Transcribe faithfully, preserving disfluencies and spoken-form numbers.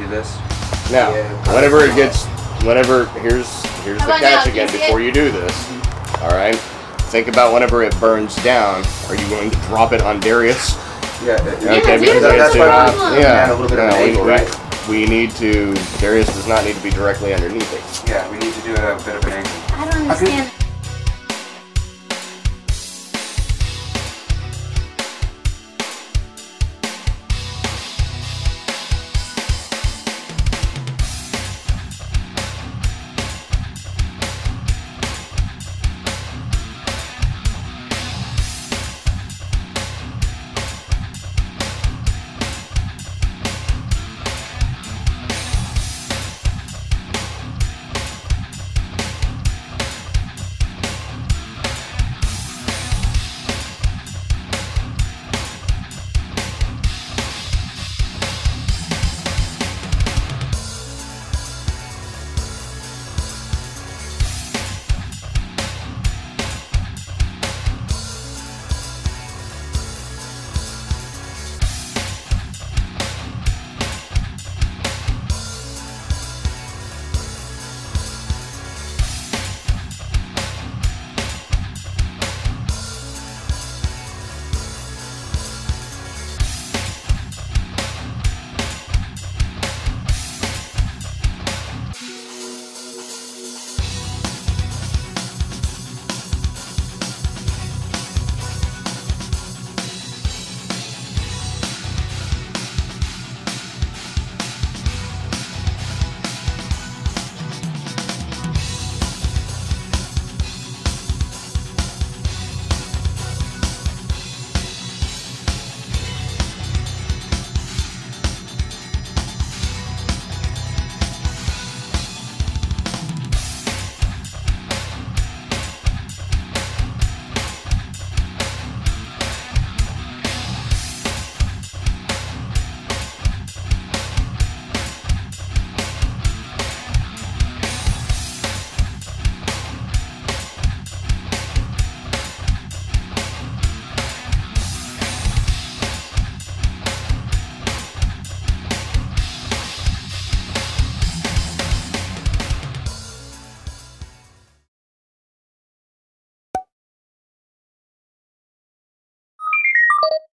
this. Now, yeah, whenever it gets, whenever, here's here's the catch now? again before you do this. All right, think about whenever it burns down. Are you going to drop it on Darius? Yeah. Okay, yeah, because that's why uh, we yeah, add a little bit of no, an angle, we, right? We need to. Darius does not need to be directly underneath it. Yeah, we need to do a bit of an angle. I don't understand.